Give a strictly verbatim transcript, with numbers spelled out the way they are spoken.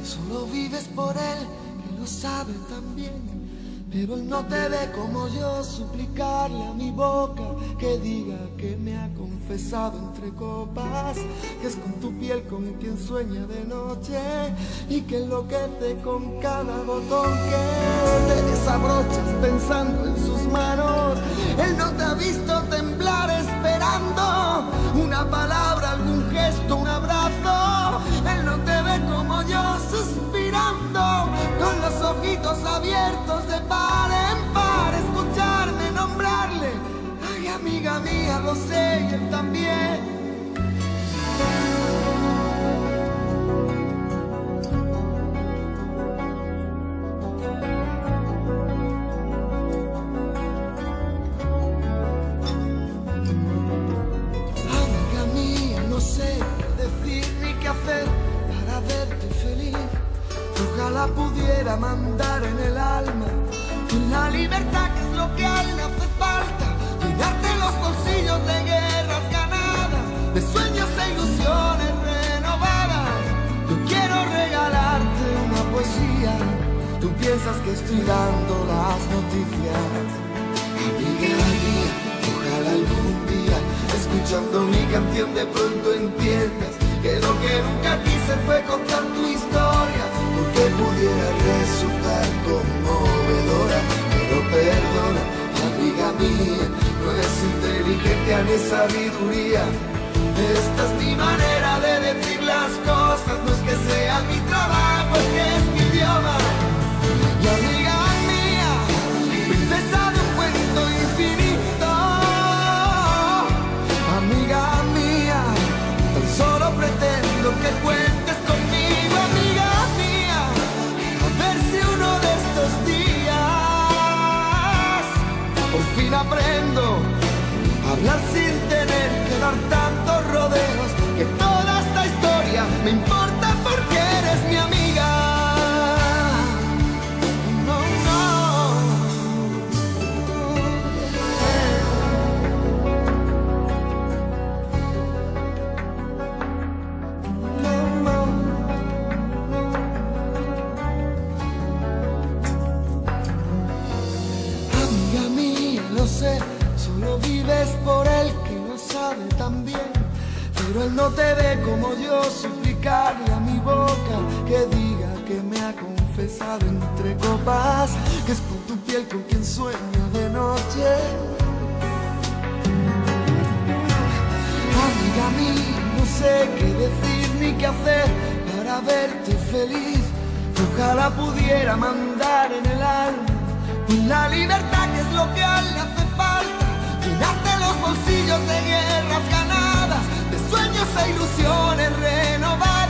solo vives por él, que lo sabe también. Pero él no te ve como yo, suplicarle a mi boca que diga que me ha confesado entre copas, que es con tu piel con quien sueña de noche y que enloquece con cada botón que te desabrochas pensando en sus manos. Él no te ha visto temblar esperando una palabra, algún gesto, un abrazo. Él no te ve como yo suspirando con los ojitos abiertos de par en par, escucharme nombrarle. Ay, amiga mía, lo sé y él también. Amiga mía, no sé qué decir ni qué hacer para verte feliz. Ojalá pudiera mandar en el alma la libertad, que es lo que a él le hace falta, llenarte los bolsillos de guerras ganadas, de sueños e ilusiones renovadas. Yo quiero regalarte una poesía, tú piensas que estoy dando las noticias. Amiga mía, ojalá algún día, escuchando mi canción, de pronto entiendas que lo que nunca quise fue contar tu historia, porque pudiera resultar conmovedora. Pero perdona, amiga mía, no es inteligencia ni sabiduría. Esta es mi manera de decir las cosas, no es que sea mi trabajo, es que es mi idioma. Y amiga mía, princesa de un cuento infinito, amiga mía, tan solo pretendo que cuentes conmigo, amiga mía, a ver si uno de estos días por fin aprendo a hablar sin tener que dar tantos rodeos, que toda esta historia me importa porque eres mi amiga. No, no. No, no. Amiga mía, lo sé, solo vives por él, que lo sabe también. Pero él no te ve como yo, suplicarle a mi boca que diga que me ha confesado entre copas, que es con tu piel con quien sueña de noche. Amiga mía, no sé qué decir ni qué hacer para verte feliz. Ojalá pudiera mandar en el alma la libertad, que es lo que a él le hace falta, llenarte los bolsillos de guerras ganadas, de sueños e ilusiones renovadas.